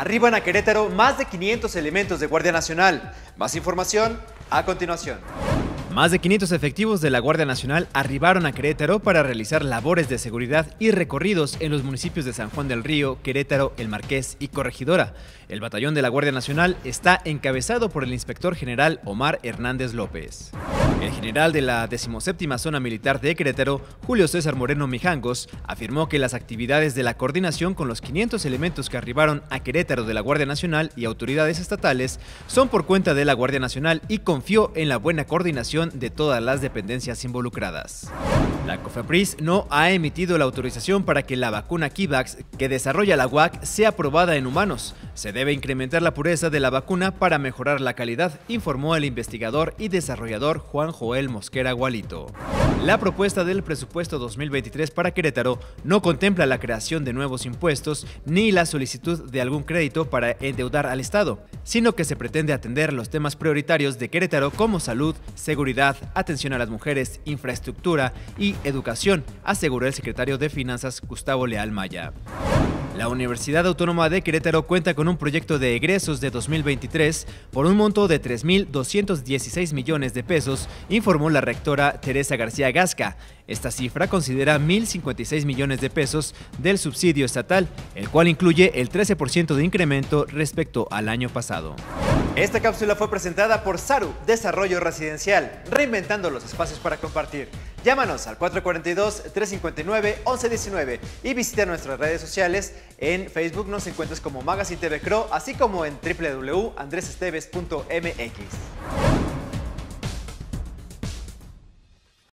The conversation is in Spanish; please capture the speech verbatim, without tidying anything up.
Arriban a Querétaro más de quinientos elementos de Guardia Nacional. Más información a continuación. Más de quinientos efectivos de la Guardia Nacional arribaron a Querétaro para realizar labores de seguridad y recorridos en los municipios de San Juan del Río, Querétaro, El Marqués y Corregidora. El batallón de la Guardia Nacional está encabezado por el inspector general Omar Hernández López. El general de la decimoséptima Zona Militar de Querétaro, Julio César Moreno Mijangos, afirmó que las actividades de la coordinación con los quinientos elementos que arribaron a Querétaro de la Guardia Nacional y autoridades estatales son por cuenta de la Guardia Nacional y confió en la buena coordinación de todas las dependencias involucradas. La COFEPRIS no ha emitido la autorización para que la vacuna Kivax que desarrolla la U A C sea aprobada en humanos. Se debe incrementar la pureza de la vacuna para mejorar la calidad, informó el investigador y desarrollador Juan Joel Mosquera Gualito. La propuesta del presupuesto dos mil veintitrés para Querétaro no contempla la creación de nuevos impuestos ni la solicitud de algún crédito para endeudar al Estado, sino que se pretende atender los temas prioritarios de Querétaro como salud, seguridad, atención a las mujeres, infraestructura y educación, aseguró el secretario de Finanzas Gustavo Leal Maya. La Universidad Autónoma de Querétaro cuenta con un proyecto de egresos de dos mil veintitrés por un monto de tres mil doscientos dieciséis millones de pesos, informó la rectora Teresa García Gasca. Esta cifra considera mil cincuenta y seis millones de pesos del subsidio estatal, el cual incluye el trece por ciento de incremento respecto al año pasado. Esta cápsula fue presentada por Saru Desarrollo Residencial, reinventando los espacios para compartir. Llámanos al cuatro cuatro dos, tres cinco nueve, once diecinueve y visita nuestras redes sociales. En Facebook nos encuentras como Magazine T V Cro, así como en w w w punto andres esteves punto m x.